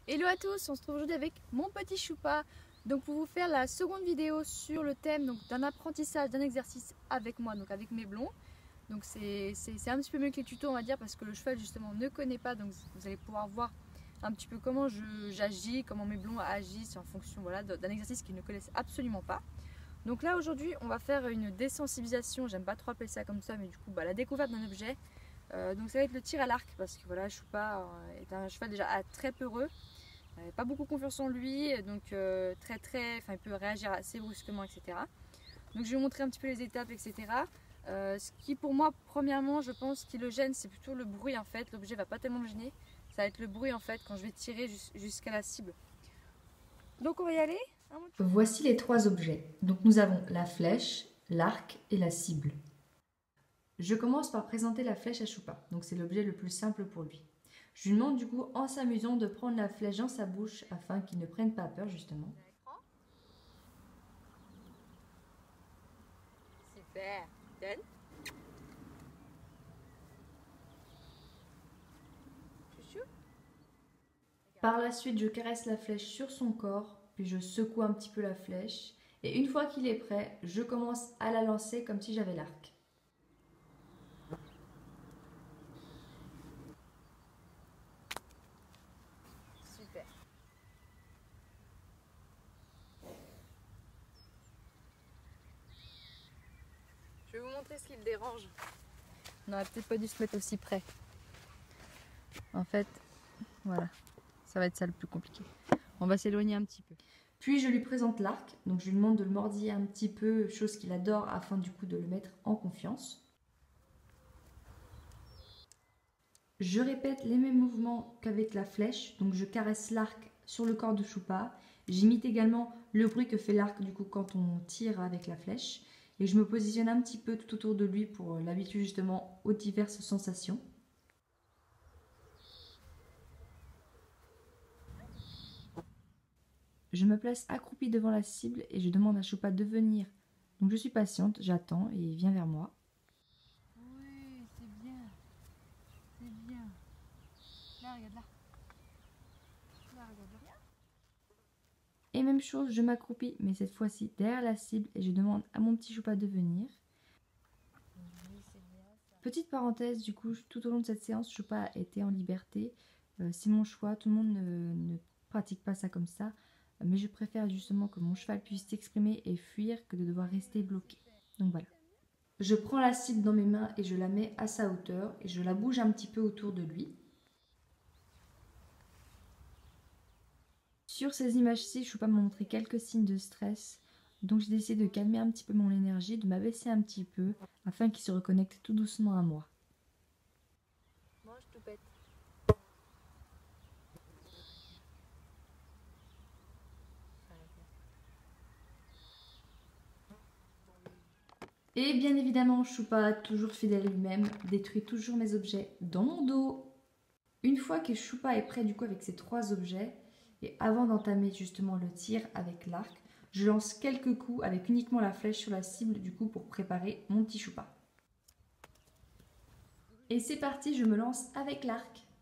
Hello à tous, on se trouve aujourd'hui avec mon petit Choupa. Donc pour vous faire la seconde vidéo sur le thème d'un apprentissage d'un exercice avec moi, donc avec mes blonds. Donc c'est un petit peu mieux que les tutos on va dire parce que le cheval justement ne connaît pas, donc vous allez pouvoir voir un petit peu comment j'agis, comment mes blonds agissent en fonction voilà, d'un exercice qu'ils ne connaissent absolument pas. Donc là aujourd'hui on va faire une désensibilisation, j'aime pas trop appeler ça comme ça mais du coup la découverte d'un objet. Donc ça va être le tir à l'arc parce que voilà, Choupa est un cheval déjà très peureux. Pas beaucoup confiance en lui, donc il peut réagir assez brusquement, etc. Donc je vais vous montrer un petit peu les étapes, etc. Ce qui pour moi, premièrement, je pense qui le gêne, c'est plutôt le bruit en fait. L'objet va pas tellement le gêner, ça va être le bruit en fait quand je vais tirer jusqu'à la cible. Donc on va y aller. Voici les trois objets. Donc nous avons la flèche, l'arc et la cible. Je commence par présenter la flèche à Choupa, donc c'est l'objet le plus simple pour lui. Je lui demande du coup en s'amusant de prendre la flèche dans sa bouche afin qu'il ne prenne pas peur justement. Super. Donne. Chouchou. Par la suite, je caresse la flèche sur son corps, puis je secoue un petit peu la flèche. Et une fois qu'il est prêt, je commence à la lancer comme si j'avais l'arc. Super. Je vais vous montrer ce qui le dérange. On n'aurait peut-être pas dû se mettre aussi près. En fait, voilà, ça va être ça le plus compliqué. On va s'éloigner un petit peu. Puis je lui présente l'arc, donc je lui demande de le mordiller un petit peu, chose qu'il adore afin du coup de le mettre en confiance. Je répète les mêmes mouvements qu'avec la flèche, donc je caresse l'arc sur le corps de Choupa. J'imite également le bruit que fait l'arc du coup quand on tire avec la flèche. Et je me positionne un petit peu tout autour de lui pour l'habituer justement aux diverses sensations. Je me place accroupie devant la cible et je demande à Choupa de venir. Donc je suis patiente, j'attends et il vient vers moi. Oui, c'est bien. C'est bien. Là, regarde là. Là, regarde là. Et même chose, je m'accroupis, mais cette fois-ci derrière la cible et je demande à mon petit Choupa de venir. Oui, c'est bien ça. Petite parenthèse, du coup, tout au long de cette séance, Choupa était en liberté. C'est mon choix, tout le monde ne pratique pas ça comme ça. Mais je préfère justement que mon cheval puisse s'exprimer et fuir que de devoir rester bloqué. Donc voilà. Je prends la cible dans mes mains et je la mets à sa hauteur et je la bouge un petit peu autour de lui. Sur ces images-ci, Choupa m'a montré quelques signes de stress. Donc j'ai décidé de calmer un petit peu mon énergie, de m'abaisser un petit peu afin qu'il se reconnecte tout doucement à moi. Mange tout bête. Et bien évidemment, Choupa, toujours fidèle à lui-même, détruit toujours mes objets dans mon dos. Une fois que Choupa est prêt du coup avec ces trois objets, et avant d'entamer justement le tir avec l'arc, je lance quelques coups avec uniquement la flèche sur la cible du coup pour préparer mon petit Choupa. Et c'est parti, je me lance avec l'arc.